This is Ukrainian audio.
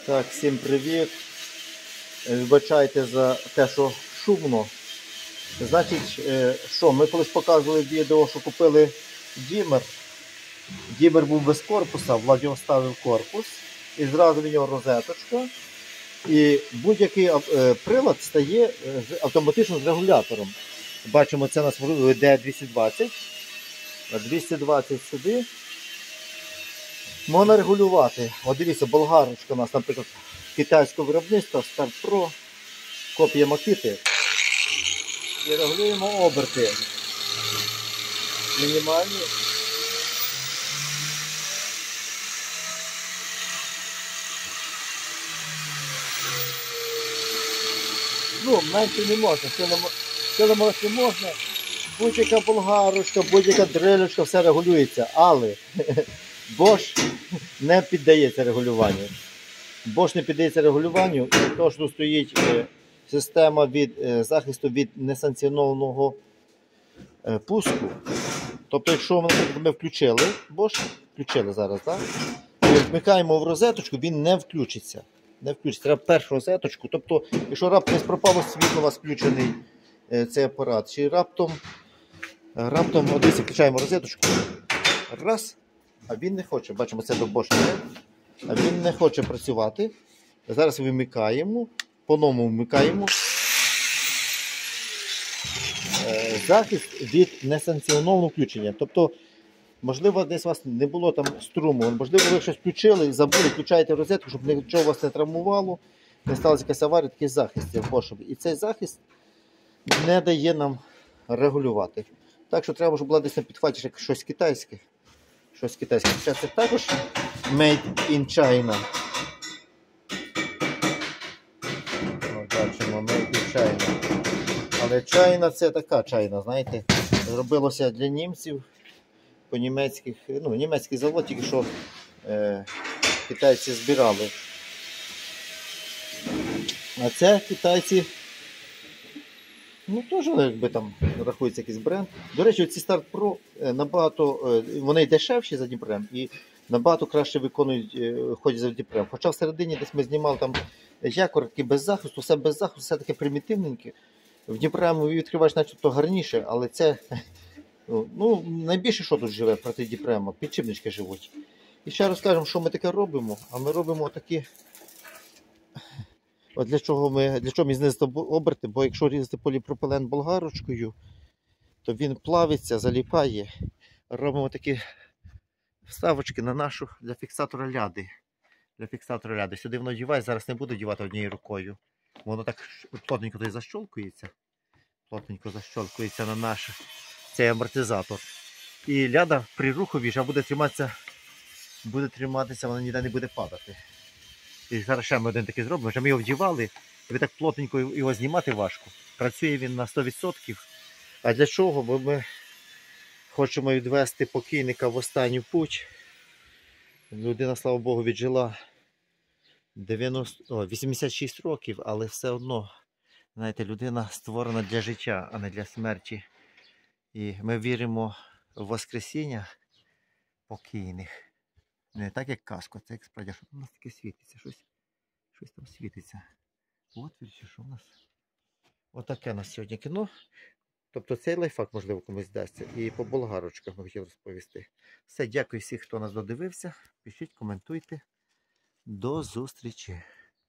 Так, всім привіт. Вибачайте за те, що шумно. Значить, що, ми колись показували відео, що купили дімер. Дімер був без корпуса, Владимир ставив корпус. І зразу в нього розеточка. І будь-який прилад стає автоматично з регулятором. Бачимо, це у нас йде 220. 220 сюди. Можна регулювати. От дивіться, болгарочка у нас, наприклад, китайського виробництва, Start Pro, копія Makita. І регулюємо оберти. Мінімальні. Ну, менше не можна, сила не можна. Будь-яка болгарочка, будь-яка дрелючка, все регулюється, але Bosch не піддається регулюванню. Bosch не піддається регулюванню, тому що тут стоїть система захисту від несанкціонованого пуску. Тобто, якщо ми включили Bosch, включили зараз, так? І вмикаємо в розеточку, він не включиться. Не включиться. Треба першу розеточку. Тобто, якщо раптом пропало світло, у вас включений цей апарат, чи раптом десь включаємо розеточку, раз, а він не хоче, бачимо, це до Bosch, а він не хоче працювати. Зараз вимикаємо, по-новому вмикаємо. Захист від несанкціонованого включення. Тобто, можливо, десь у вас не було там струму, можливо, ви щось включили і забули, включаєте розетку, щоб нічого вас не травмувало, не сталася якась аварія, такий захист в Bosch. І цей захист не дає нам регулювати. Так що треба, щоб була десь на підхваті щось китайське. Щось китайське. Це також made in China. Бачимо, made in China. Але China це така China, знаєте, зробилося для німців, по німецьких, ну, німецький завод, тільки що китайці збирали. А це китайці, ну, теж, якби там рахується якийсь бренд. До речі, ці Start Pro набагато, вони дешевші за Дніпрем і набагато краще ходять за Дніпрем. Хоча всередині десь ми знімали там якор, такий без захисту, все без захисту, все таке примітивненьке. В Дніпрему відкриваєш начебто гарніше, але це, ну, найбільше що тут живе проти Дніпрема, підшипнички живуть. І ще розкажемо, що ми таке робимо. А ми робимо такі, от для чого ми знизити оберти, бо якщо різати поліпропилен болгарочкою, то він плавиться, заліпає. Робимо такі вставочки на нашу для фіксатора ляди. Для фіксатора ляди. Сюди воно діває, зараз не буду дівати однією рукою. Воно так плотненько тут защолкується. Плотненько защолкується на наш цей амортизатор. І ляда при рухові вже буде триматися, вона ніде не буде падати. І зараз ще ми один такий зробимо, вже ми його вдівали, і ви так плотненько його знімати важко. Працює він на 100%. А для чого? Бо ми хочемо відвести покійника в останню путь. Людина, слава Богу, віджила 86 років, але все одно, знаєте, людина створена для життя, а не для смерті. І ми віримо в воскресіння покійних. Не так, як казку, це як справді, що у нас таке світиться, щось там світиться. От чи що у нас? Отаке у нас сьогодні кіно. Тобто цей лайфхак, можливо, комусь дасться. І по болгарочках ми хотіли розповісти. Все, дякую всім, хто нас додивився. Пишіть, коментуйте. До зустрічі!